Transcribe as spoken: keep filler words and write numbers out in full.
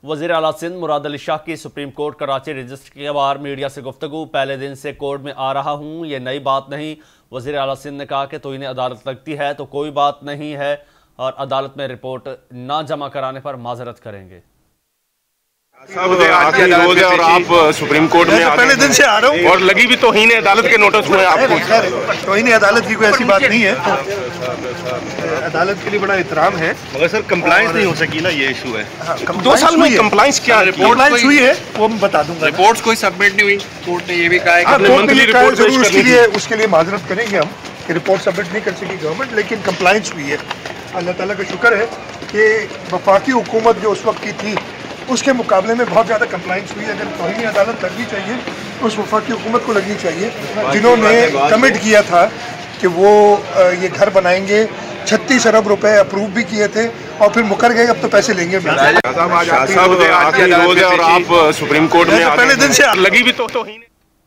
वज़ीर आला सिंध मुराद अली शाह की सुप्रीम कोर्ट कराची रजिस्टर के बार मीडिया से गुफ्तगू। पहले दिन से कोर्ट में आ रहा हूँ, ये नई बात नहीं। वज़ीर आला सिंध ने कहा कि तो इन्हें अदालत लगती है तो कोई बात नहीं है और अदालत में रिपोर्ट ना जमा कराने पर माजरत करेंगे। आखिरी रोज है और आप सुप्रीम कोर्ट में पहले दिन से आ रहा हूँ और लगी भी तौहीन अदालत के नोटिस हुए आपको। तौहीन अदालत की कोई ऐसी बात नहीं है, अदालत के लिए बड़ा एहतराम है, मगर सर कंप्लायंस नहीं हो सकी ना, ये इशू है। हाँ, दो साल में कंप्लायंस क्या कंप्लायंस हुई है वो मैं बता दूंगा। रिपोर्ट्स कोई सबमिट नहीं हुई, कोर्ट ने ये भी कहा है कि मंथली रिपोर्ट जरूर उसके लिए उसके लिए माजरत करेंगे हम कि रिपोर्ट सबमिट नहीं कर सकी गवर्नमेंट, लेकिन कंप्लायंस हुई है। अल्लाह ताला का शुक्र है कि वफाकी हुकूमत जो उस वक्त की थी उसके मुकाबले में बहुत ज़्यादा कंप्लायंस हुई। अगर तौहीन अदालत लगनी चाहिए तो उस वफाकी हुकूमत को लगनी चाहिए जिन्होंने कमिट किया था कि वो ये घर बनाएंगे। छत्तीस अरब रुपए अप्रूव भी किए थे और फिर मुकर गए, अब तो पैसे लेंगे। आखिरी रोज है और आप सुप्रीम कोर्ट में पहले दिन से लगी भी तो तौहीन